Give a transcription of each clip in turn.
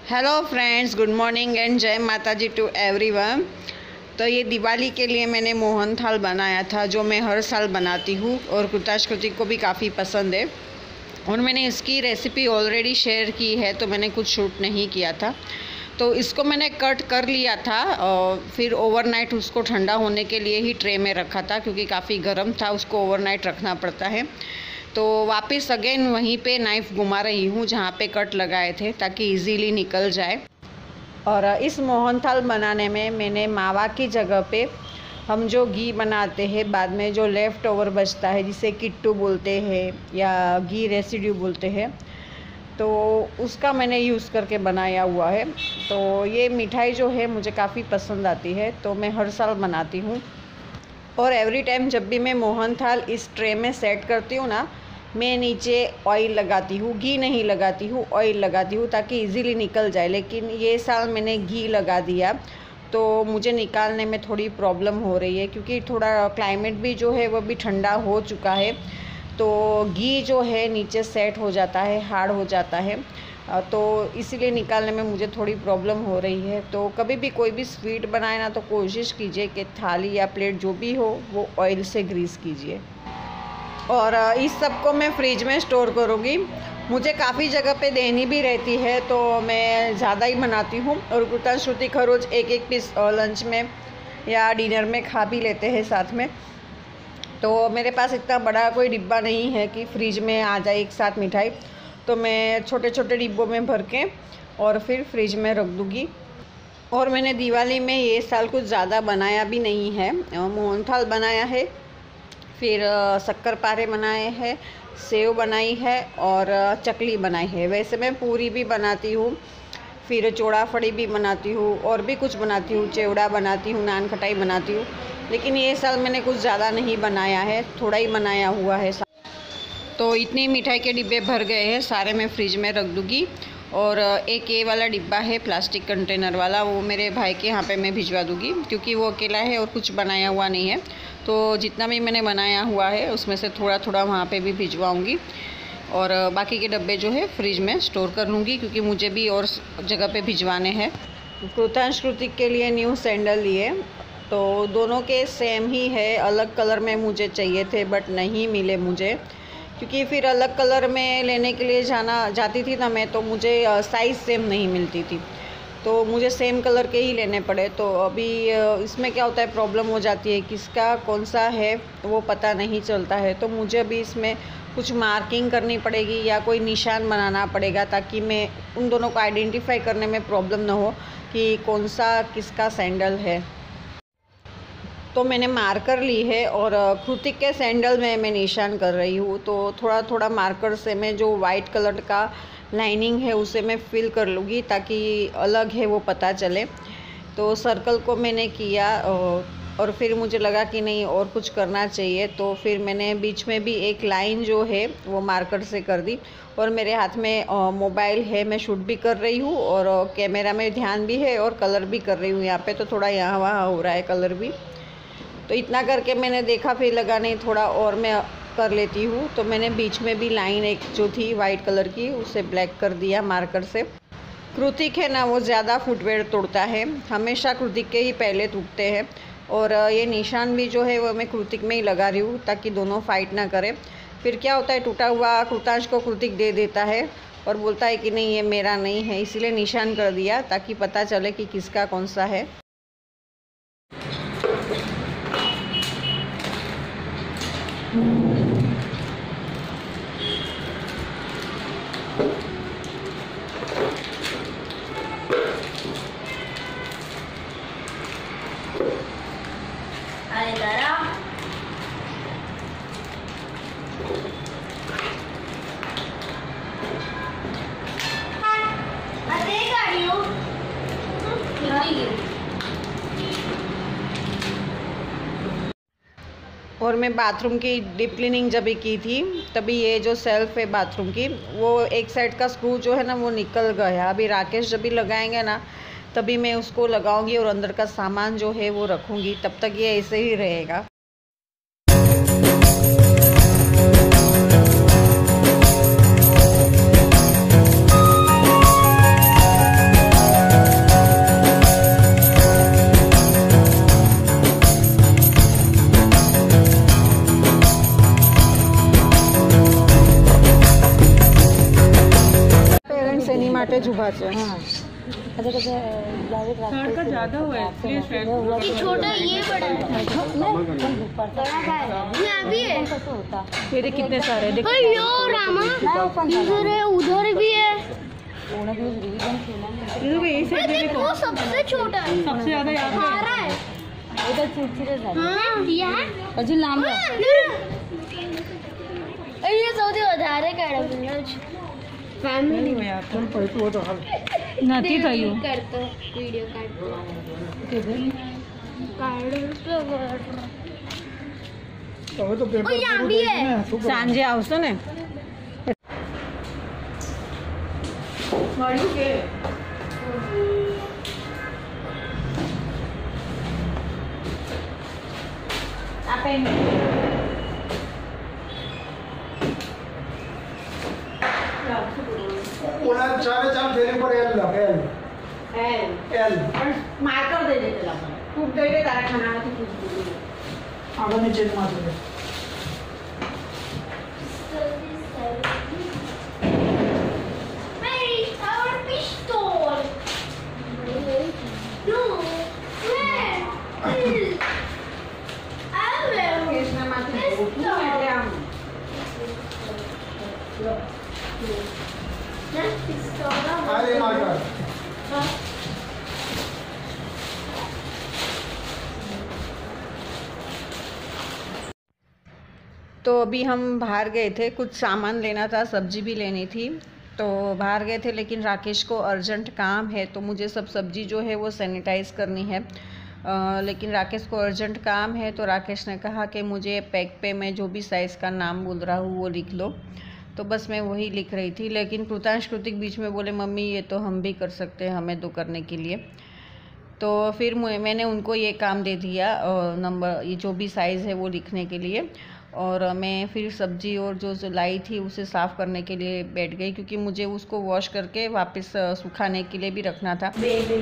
Hello friends, good morning and जय माता जी to everyone. तो ये दिवाली के लिए मैंने मोहन थाल बनाया था, जो मैं हर साल बनाती हूँ और कृति को भी काफ़ी पसंद है। और मैंने इसकी रेसिपी ऑलरेडी शेयर की है, तो मैंने कुछ शूट नहीं किया था। तो इसको मैंने कट कर लिया था और फिर ओवरनाइट उसको ठंडा होने के लिए ही ट्रे में रखा था, क्योंकि काफ़ी गर्म था, उसको ओवरनाइट रखना पड़ता है। तो वापस अगेन वहीं पे नाइफ़ घुमा रही हूँ जहाँ पे कट लगाए थे, ताकि इजीली निकल जाए। और इस मोहन थाल बनाने में मैंने मावा की जगह पे हम जो घी बनाते हैं बाद में, जो लेफ़्ट ओवर बचता है, जिसे किट्टू बोलते हैं या घी रेसिड्यू बोलते हैं, तो उसका मैंने यूज़ करके बनाया हुआ है। तो ये मिठाई जो है मुझे काफ़ी पसंद आती है, तो मैं हर साल बनाती हूँ। और एवरी टाइम जब भी मैं मोहन थाल इस ट्रे में सेट करती हूँ ना, मैं नीचे ऑयल लगाती हूँ, घी नहीं लगाती हूँ, ऑयल लगाती हूँ, ताकि इजीली निकल जाए। लेकिन ये साल मैंने घी लगा दिया, तो मुझे निकालने में थोड़ी प्रॉब्लम हो रही है, क्योंकि थोड़ा क्लाइमेट भी जो है वो भी ठंडा हो चुका है। तो घी जो है नीचे सेट हो जाता है, हार्ड हो जाता है, तो इसीलिए निकालने में मुझे थोड़ी प्रॉब्लम हो रही है। तो कभी भी कोई भी स्वीट बनाए ना, तो कोशिश कीजिए कि थाली या प्लेट जो भी हो वो ऑयल से ग्रीस कीजिए। और इस सब को मैं फ्रिज में स्टोर करूँगी। मुझे काफ़ी जगह पे देनी भी रहती है, तो मैं ज़्यादा ही बनाती हूँ। और कुर्ता श्रुति खरोज एक एक पीस लंच में या डिनर में खा भी लेते हैं साथ में। तो मेरे पास इतना बड़ा कोई डिब्बा नहीं है कि फ्रिज में आ जाए एक साथ मिठाई, तो मैं छोटे छोटे डिब्बों में भर के और फिर फ्रिज में रख दूँगी। और मैंने दिवाली में ये साल कुछ ज़्यादा बनाया भी नहीं है। मोहन थाल बनाया है, फिर शक्कर पारे बनाए हैं, सेव बनाई है और चकली बनाई है। वैसे मैं पूरी भी बनाती हूँ, फिर चोड़ा फड़ी भी बनाती हूँ, और भी कुछ बनाती हूँ, चिवड़ा बनाती हूँ, नान खटाई बनाती हूँ। लेकिन ये साल मैंने कुछ ज़्यादा नहीं बनाया है, थोड़ा ही बनाया हुआ है। तो इतनी मिठाई के डिब्बे भर गए हैं, सारे मैं फ्रिज में रख दूँगी। और एक ये वाला डिब्बा है प्लास्टिक कंटेनर वाला, वो मेरे भाई के यहाँ पे मैं भिजवा दूँगी, क्योंकि वो अकेला है और कुछ बनाया हुआ नहीं है। तो जितना भी मैंने बनाया हुआ है उसमें से थोड़ा थोड़ा वहाँ पे भी भिजवाऊँगी, और बाकी के डब्बे जो है फ्रिज में स्टोर कर लूँगी, क्योंकि मुझे भी और जगह पे भिजवाने हैं। कृतांश कृतिक के लिए न्यू सैंडल लिए, तो दोनों के सेम ही है, अलग कलर में मुझे चाहिए थे बट नहीं मिले मुझे, क्योंकि फिर अलग कलर में लेने के लिए जाती थी ना मैं, तो मुझे साइज़ सेम नहीं मिलती थी, तो मुझे सेम कलर के ही लेने पड़े। तो अभी इसमें क्या होता है, प्रॉब्लम हो जाती है, किसका कौन सा है वो पता नहीं चलता है। तो मुझे अभी इसमें कुछ मार्किंग करनी पड़ेगी या कोई निशान बनाना पड़ेगा, ताकि मैं उन दोनों को आइडेंटिफाई करने में प्रॉब्लम ना हो कि कौन सा किसका सैंडल है। तो मैंने मार्कर ली है और कृतिक के सैंडल में मैं निशान कर रही हूँ। तो थोड़ा थोड़ा मार्कर से मैं जो वाइट कलर का लाइनिंग है उसे मैं फिल कर लूँगी, ताकि अलग है वो पता चले। तो सर्कल को मैंने किया और फिर मुझे लगा कि नहीं और कुछ करना चाहिए, तो फिर मैंने बीच में भी एक लाइन जो है वो मार्कर से कर दी। और मेरे हाथ में मोबाइल है, मैं शूट भी कर रही हूँ और कैमरा में ध्यान भी है और कलर भी कर रही हूँ यहाँ पे, तो थोड़ा यहाँ वहाँ हो रहा है कलर भी। तो इतना करके मैंने देखा, फिर लगा नहीं थोड़ा और मैं कर लेती हूँ। तो मैंने बीच में भी लाइन एक जो थी वाइट कलर की, उसे ब्लैक कर दिया मार्कर से। कृतिक है ना, वो ज़्यादा फुटवेयर तोड़ता है, हमेशा कृतिक के ही पहले टूटते हैं। और ये निशान भी जो है वो मैं कृतिक में ही लगा रही हूँ, ताकि दोनों फाइट ना करें। फिर क्या होता है, टूटा हुआ कृतांश को कृतिक दे देता है और बोलता है कि नहीं ये मेरा नहीं है, इसीलिए निशान कर दिया ताकि पता चले कि किसका कौन सा है। और मैं बाथरूम की डीप क्लीनिंग जब भी की थी, तभी ये जो सेल्फ है बाथरूम की, वो एक साइड का स्क्रू जो है ना वो निकल गया। अभी राकेश जब भी लगाएंगे ना, तभी मैं उसको लगाऊंगी और अंदर का सामान जो है वो रखूंगी, तब तक ये ऐसे ही रहेगा। માટે જ ઊભા છે. हाँ कदे कदे थर्ड का ज़्यादा हुआ है इसलिए शायद ये छोटा ये बड़ा है यहाँ भी है. ये देख कितने सारे देख. अयो रामा इधर है उधर भी है. यही से देखो वो सबसे छोटा है. सबसे ज़्यादा यहाँ पे हमारा है. उधर चिड़चिड़े हाँ यहाँ हजू लांबा ये સૌથી વધારે કાઢે ફેમિલી हुआ यहाँ पे. નથી થયું. કરતો વિડિયો કાઢતો ओ यहाँ भी है. સાંજે આવશો ને. મળ્યું કે આપે ઓલા ચારે ચાર ફેરી પર એલ લખ એલ એલ પણ માર્કર દઈ દે પેલા મને. ખૂબ દઈ દે તારા ખાનામાંથી ખૂબ દઈ દે. આગળ નીચે જ માથે દે. Where is our pistol? No. Where is our કેસનામાંથી ઓછું એટલે આમ pistol? આરે માર્કર तो अभी हम बाहर गए थे, कुछ सामान लेना था, सब्जी भी लेनी थी, तो बाहर गए थे. लेकिन राकेश को अर्जेंट काम है तो मुझे सब सब्जी जो है वो सैनिटाइज़ करनी है. लेकिन राकेश को अर्जेंट काम है तो राकेश ने कहा कि मुझे पैक पे मैं जो भी साइज़ का नाम बोल रहा हूँ वो लिख लो. तो बस मैं वही लिख रही थी. लेकिन कृतिक बीच में बोले मम्मी ये तो हम भी कर सकते हैं, हमें तो करने के लिए. तो फिर मैंने उनको ये काम दे दिया और नंबर ये जो भी साइज़ है वो लिखने के लिए. और मैं फिर सब्जी और जो लाई थी उसे साफ़ करने के लिए बैठ गई, क्योंकि मुझे उसको वॉश करके वापस सुखाने के लिए भी रखना था.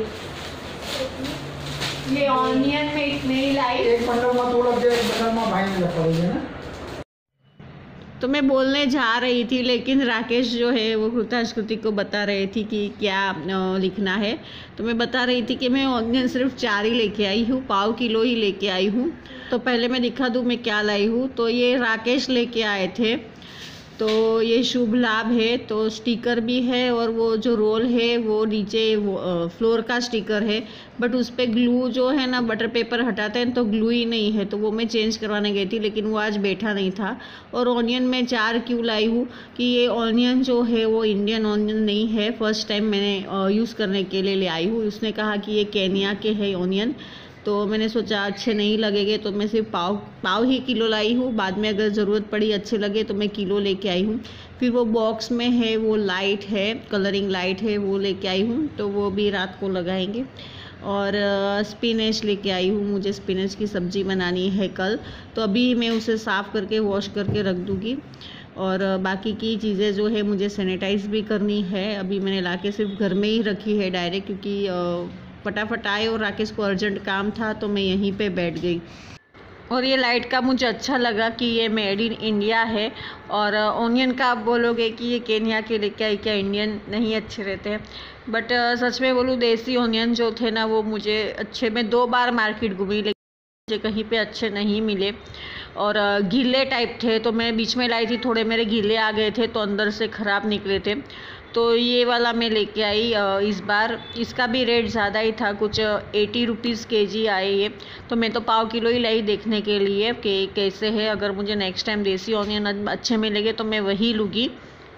ये ऑनियन में इतने ही लाई. એક બંડલમાં તો લખ દે, એક બંડલમાં ભાઈને લખાવી દે ને. तो मैं बोलने जा रही थी लेकिन राकेश जो है वो कृतिक को बता रही थी कि क्या लिखना है. तो मैं बता रही थी कि मैं ऑनियन सिर्फ 4 ही लेके आई हूँ, 1/4 किलो ही लेके आई हूँ. तो पहले मैं दिखा दूँ मैं क्या लाई हूँ. तो ये राकेश लेके आए थे. तो ये शुभ लाभ है, तो स्टिकर भी है और वो जो रोल है वो नीचे फ्लोर का स्टिकर है. बट उस पर ग्लू जो है ना, बटर पेपर हटाते हैं तो ग्लू ही नहीं है, तो वो मैं चेंज करवाने गई थी लेकिन वो आज बैठा नहीं था. और ऑनियन मैं 4 क्यों लाई हूँ कि ये ऑनियन जो है वो इंडियन ऑनियन नहीं है, फर्स्ट टाइम मैंने यूज़ करने के लिए ले आई हूँ. उसने कहा कि ये केन्या के है ऑनियन, तो मैंने सोचा अच्छे नहीं लगेंगे तो मैं सिर्फ पाव ही किलो लाई हूँ. बाद में अगर ज़रूरत पड़ी अच्छे लगे तो मैं किलो लेके आई हूँ. फिर वो बॉक्स में है वो लाइट है, कलरिंग लाइट है, वो लेके आई हूँ, तो वो भी रात को लगाएंगे. और स्पिनच लेके आई हूँ, मुझे स्पिनच की सब्ज़ी बनानी है कल, तो अभी मैं उसे साफ़ करके वॉश करके रख दूँगी. और बाकी की चीज़ें जो है मुझे सैनिटाइज़ भी करनी है. अभी मैंने लाके सिर्फ घर में ही रखी है डायरेक्ट, क्योंकि फटाफट आए और राकेश को अर्जेंट काम था तो मैं यहीं पे बैठ गई. और ये लाइट का मुझे अच्छा लगा कि ये मेड इन इंडिया है. और ऑनियन का आप बोलोगे कि ये केन्या के लेके आई, क्या इंडियन नहीं अच्छे रहते हैं. बट सच में बोलूँ देसी ऑनियन जो थे ना वो मुझे अच्छे, मैं 2 बार मार्केट घूमी लेकिन मुझे कहीं पे अच्छे नहीं मिले और गीले टाइप थे. तो मैं बीच में लाई थी, थोड़े मेरे गीले आ गए थे तो अंदर से ख़राब निकले थे. तो ये वाला मैं लेके आई इस बार. इसका भी रेट ज़्यादा ही था, कुछ 80 रुपीज़ kg आए ये. तो मैं तो 1/4 किलो ही लाई देखने के लिए कि कैसे है. अगर मुझे नेक्स्ट टाइम देसी ऑनियन अच्छे मिलेंगे तो मैं वही लूँगी.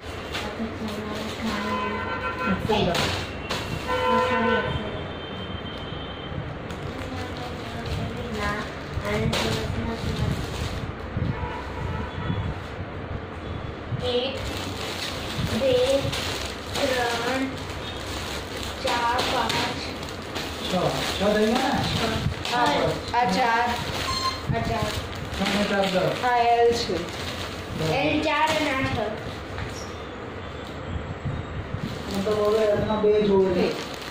एक, 2, 3, 4, 5. છ થઈ ગયા ને. અચાર તમે 4 દો. આ એલ છે. L4 અને 8. મતલબ હવે એમાં 2 જોડે.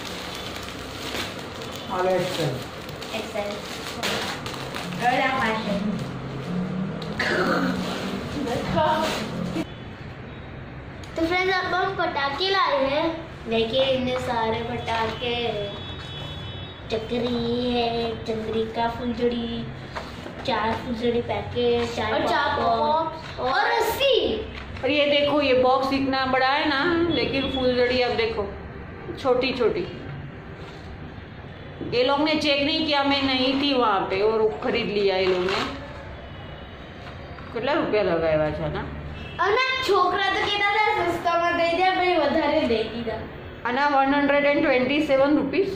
આ એક્સેલ. XL. ગળા પાસે. तो फ्रेंड्स अब हम पटाखे लाए हैं। देखिए इतने सारे पटाखे, चक्री है, चंद्रिका फुलझड़ी, 4 फुलझड़ी पैकेट, 4 पॉप और रस्सी। और ये देखो, ये बॉक्स इतना बड़ा है ना, लेकिन फुलझड़ी अब देखो छोटी छोटी। ये लोग ने चेक नहीं किया, मैं नहीं थी वहाँ पे और खरीद लिया ये लोग ने। कितना रुपया लगाया था ना? અને છોકરા તો કહેતા હતા સસ્તામાં દઈ દે, ભાઈ વધારે દઈ દીધા। आना 127 रुपीज़।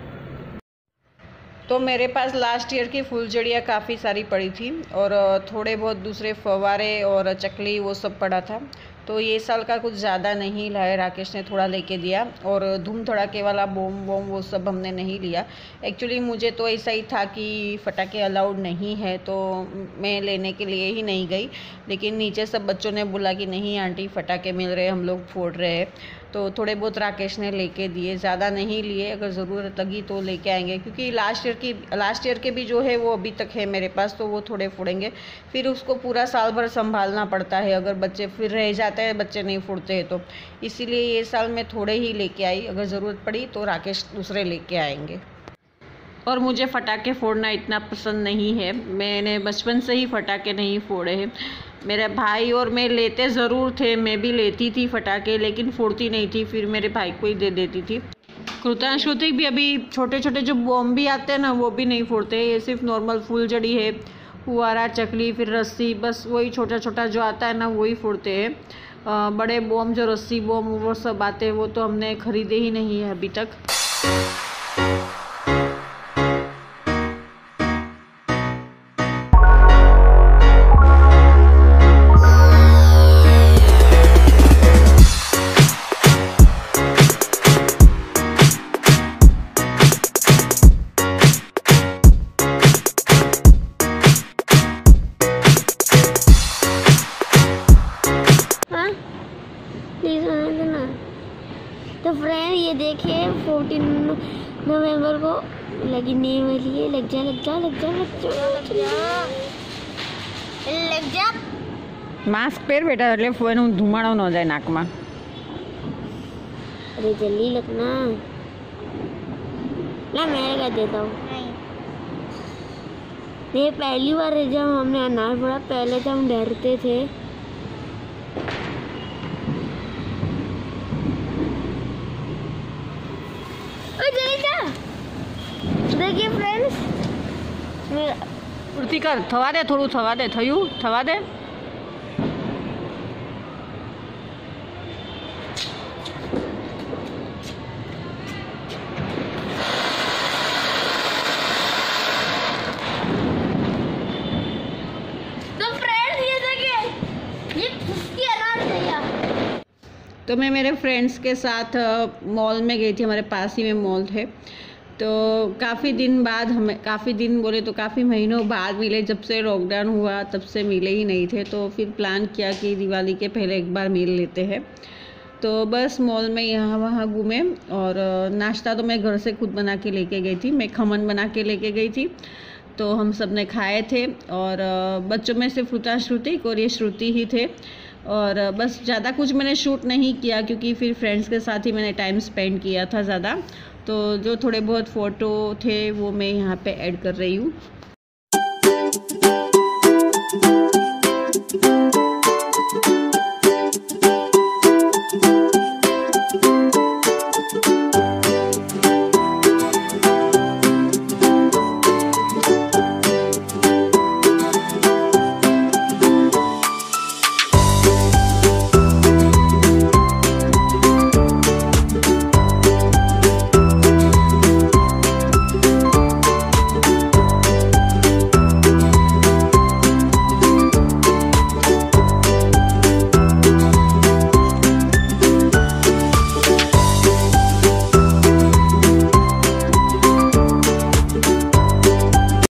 तो मेरे पास लास्ट ईयर की फुलझड़ियाँ काफ़ी सारी पड़ी थी और थोड़े बहुत दूसरे फव्वारे और चकली वो सब पड़ा था। तो ये साल का कुछ ज़्यादा नहीं लाए, राकेश ने थोड़ा लेके दिया। और धूम धड़ाके वाला बम बम वो सब हमने नहीं लिया। एक्चुअली मुझे तो ऐसा ही था कि फटाके अलाउड नहीं है, तो मैं लेने के लिए ही नहीं गई। लेकिन नीचे सब बच्चों ने बोला कि नहीं आंटी फटाके मिल रहे, हम लोग फोड़ रहे हैं। तो थोड़े बहुत राकेश ने लेके दिए, ज़्यादा नहीं लिए। अगर ज़रूरत लगी तो लेके आएंगे, क्योंकि लास्ट ईयर के भी जो है वो अभी तक है मेरे पास, तो वो थोड़े फोड़ेंगे। फिर उसको पूरा साल भर संभालना पड़ता है, अगर बच्चे फिर रह जाते हैं, बच्चे नहीं फोड़ते हैं, तो इसीलिए ये साल मैं थोड़े ही लेके आई। अगर ज़रूरत पड़ी तो राकेश दूसरे लेके आएंगे। और मुझे फटाके फोड़ना इतना पसंद नहीं है, मैंने बचपन से ही फटाके नहीं फोड़े हैं। मेरे भाई और मैं लेते ज़रूर थे, मैं भी लेती थी फटाके, लेकिन फोड़ती नहीं थी, फिर मेरे भाई को ही दे देती थी। कृतांशुति भी अभी छोटे छोटे जो बॉम्ब भी आते हैं ना, वो भी नहीं फोड़ते। ये सिर्फ नॉर्मल फुलझड़ी है, फुआरा, चकली, फिर रस्सी, बस वही छोटा छोटा जो आता है ना वही फोड़ते हैं। बड़े बॉम्ब जो रस्सी बॉम्ब वो सब आते हैं, वो तो हमने ख़रीदे ही नहीं है अभी तक। तो फ्रेंड ये देखिए 14 नवंबर को लगने वाली है। लग जा लग जा लग जा लग जा लग जा। मास्क पहर बेटा, એટલે ફોન ધુમાડો ન જાય નાકમાં। अरे जल्दी लगना ना, मैं क्या देता हूँ। ये पहली बार है जब हमने अनार फोड़ा, पहले तो हम डरते थे। देखिए फ्रेंड्स, પૂર્તિકા થવા દે, થોડું થવા દે, થયું થવા દે। तो फ्रेंड्स ये देखिए, ये किसकी अनार भैया। तो मैं मेरे फ्रेंड्स के साथ मॉल में गई थी, हमारे पास ही में मॉल थे। तो काफ़ी दिन बाद, हमें काफ़ी दिन बोले तो काफ़ी महीनों बाद मिले। जब से लॉकडाउन हुआ तब से मिले ही नहीं थे, तो फिर प्लान किया कि दिवाली के पहले एक बार मिल लेते हैं। तो बस मॉल में यहाँ वहाँ घूमे और नाश्ता तो मैं घर से खुद बना के लेके गई थी। मैं खमन बना के लेके गई थी, तो हम सब ने खाए थे। और बच्चों में से श्रुतिक और ये श्रुति ही थे। और बस ज़्यादा कुछ मैंने शूट नहीं किया, क्योंकि फिर फ्रेंड्स के साथ ही मैंने टाइम स्पेंड किया था ज़्यादा। तो जो थोड़े बहुत फ़ोटो थे वो मैं यहाँ पे ऐड कर रही हूँ।